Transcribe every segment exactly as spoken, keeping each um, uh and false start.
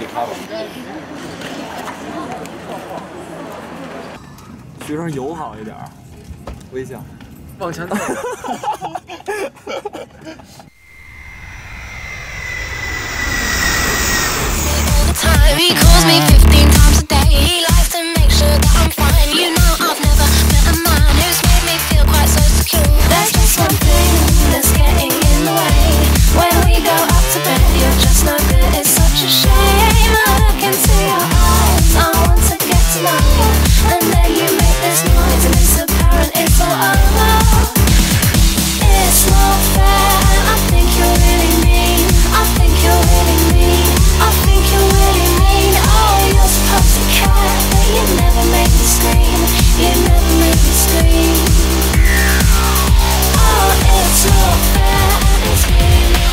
学生友好一点，微笑，往前走。 He calls me fifteen times a day. He likes to make sure that I'm fine. You know I've never met a man who's made me feel quite so secure. There's just one thing that's getting in the way. When we go up to bed, you're just no good. It's such a shame. I look into your eyes. I want to get to know you, and then you make this noise, and it's apparent it's all over. It's not fair. I think you're really mean. I think you're really mean. I think you're really mean. Oh, you're supposed to care, but you never make me scream. You never make me scream. Oh, it's not fair, and it's really not.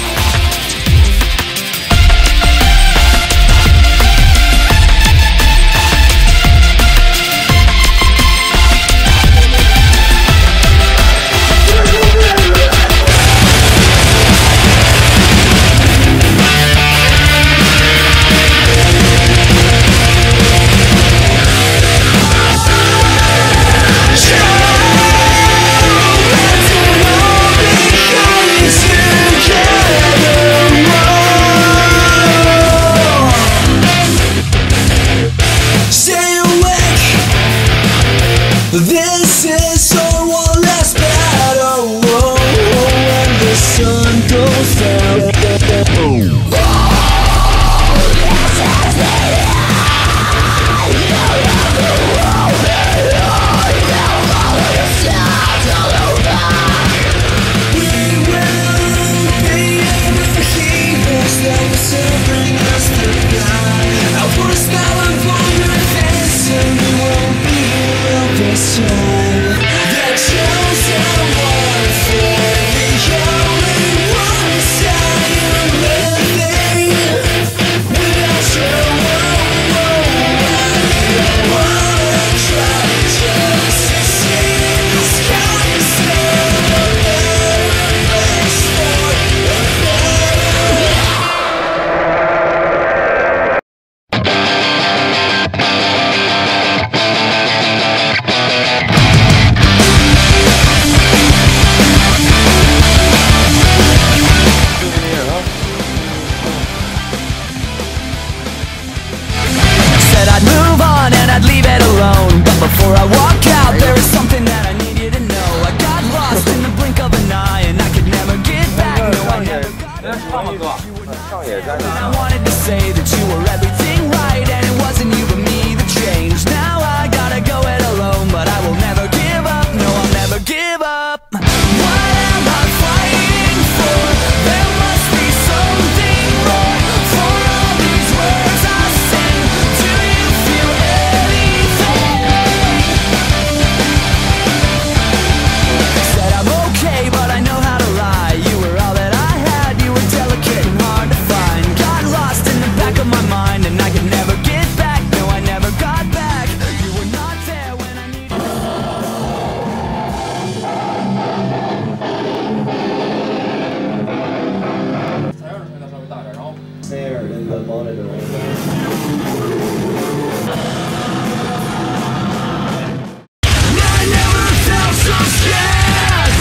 This is our one last battle. Whoa, when the sun goes down. Before I walk out, there is something that I need you to know. I got lost in the blink of an eye, and I could never get back. No, I never got I wanted to say that you were everything right, and it wasn't you but me that changed. Now I gotta go it alone, but I will never give up. No, I'll never give up. What am I fighting for? There must be something more. For all these words I sing, do you feel anything? Said I'm okay, but I know how to lie. You were all that I had. You were delicate and hard to find. Got lost in the back of my mind, and I could never get back. No, I never got back. You were not there when I needed you. There, in the monitor right there. I never felt so scared.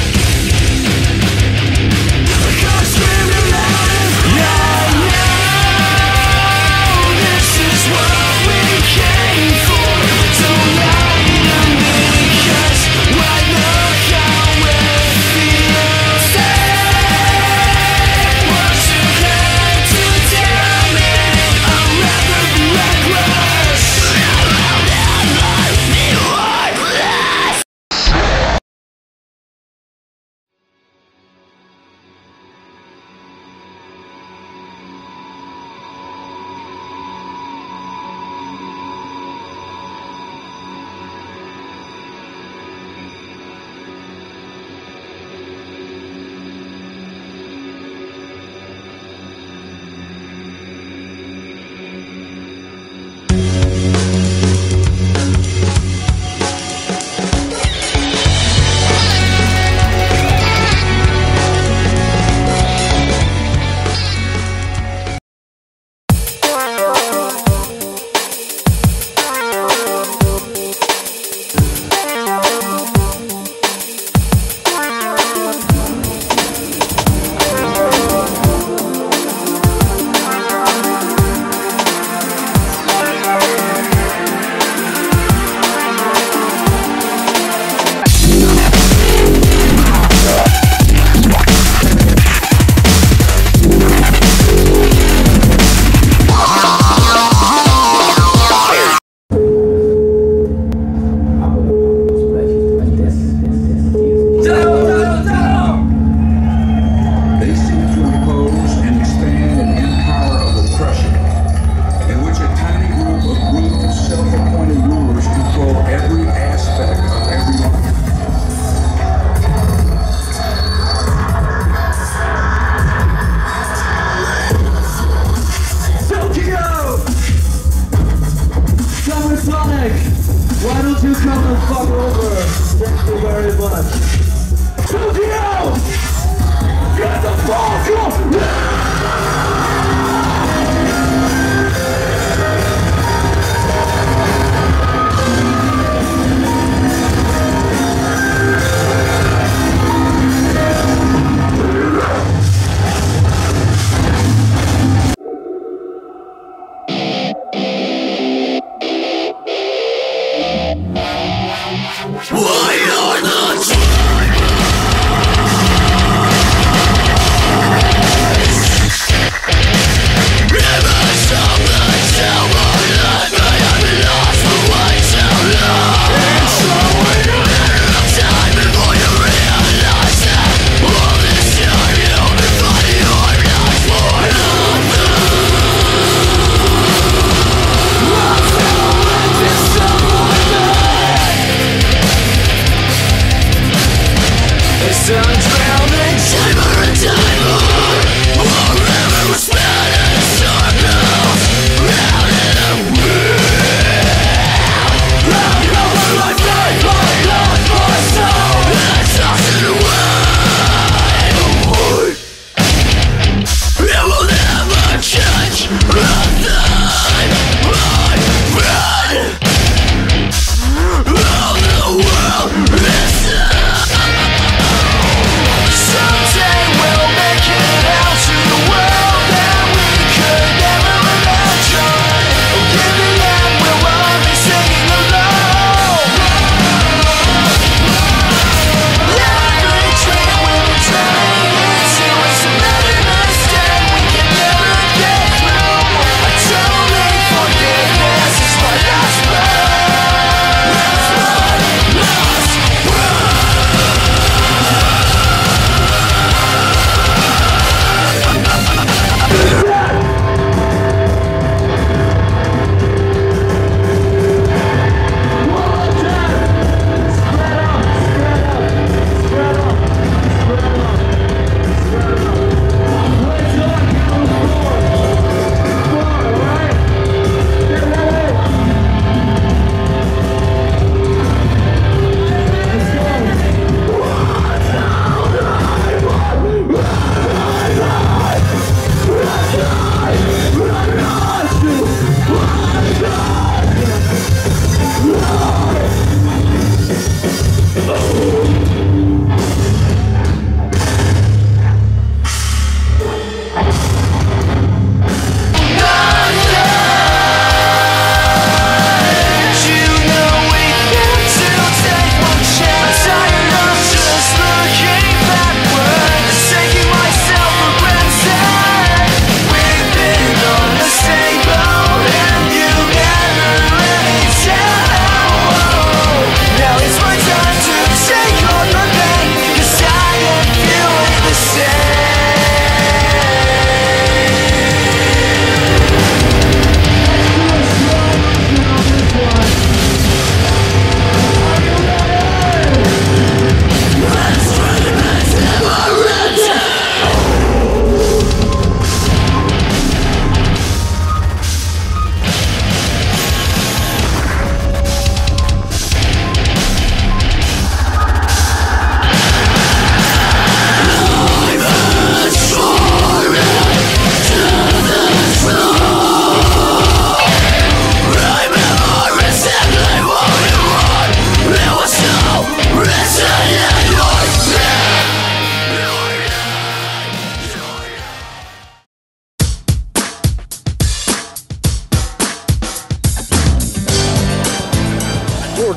I can't scream it loud. I know this is what we came for. Don't lie to me, 'cause I know how it feels. Say what you had to tell me. I'd rather be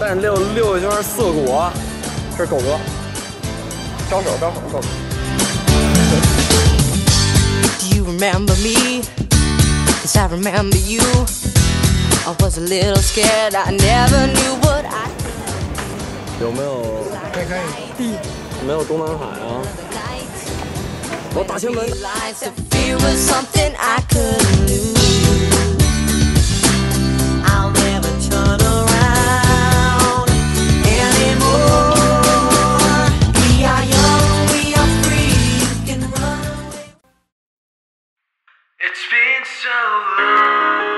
带你溜溜一圈涩谷，这是狗哥，招手招手狗哥。 Do you remember me? 'Cause I remember you. I was a little scared. I never knew what I. 有没有？可以可以。没有中南海啊。我打前门。 Fear was something I couldn't lose. I'll never turn around anymore. We are young, we are free. You can run away. It's been so long.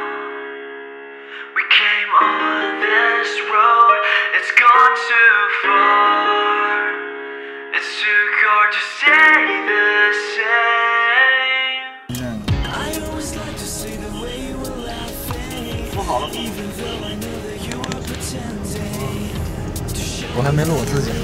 We came on this road. It's gone too far. It's too hard to say the same. I always like to see the way you were laughing. Even though I know that you were pretending. 我还没录我自己呢。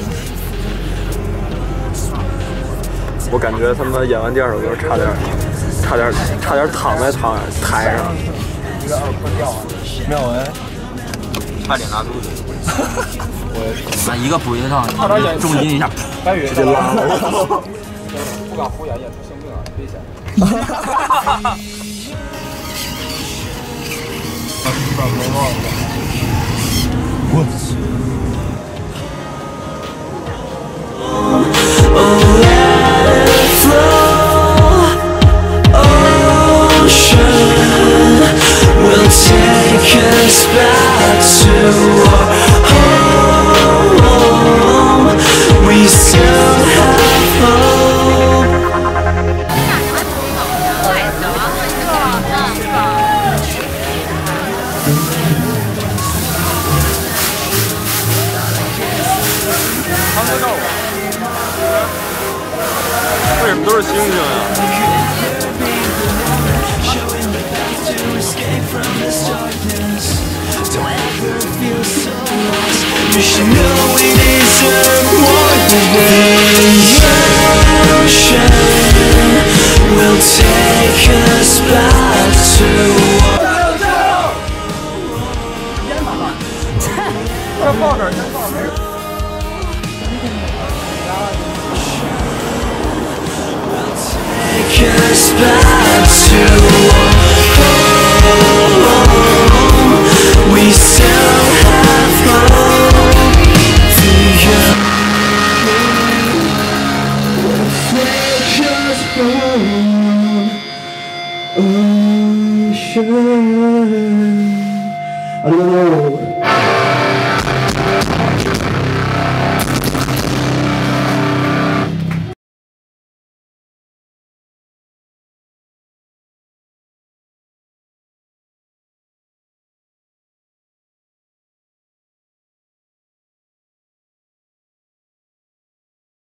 我感觉他们演完第二首歌，差点，差点，差点躺在躺台上。一个二坤掉了。妙文，差点拉肚子。我也是。 啊，一个补一上，重金一下， 直接拉了。不敢胡演，演出性病啊，危险。 Will take us back to our home. We still have hope. 为什么都是星星呀？ You should know we deserve more than the ocean will take us back to. 先放这儿，先放这儿。 Take us back to home. We still have hope. The young take us home. Ocean.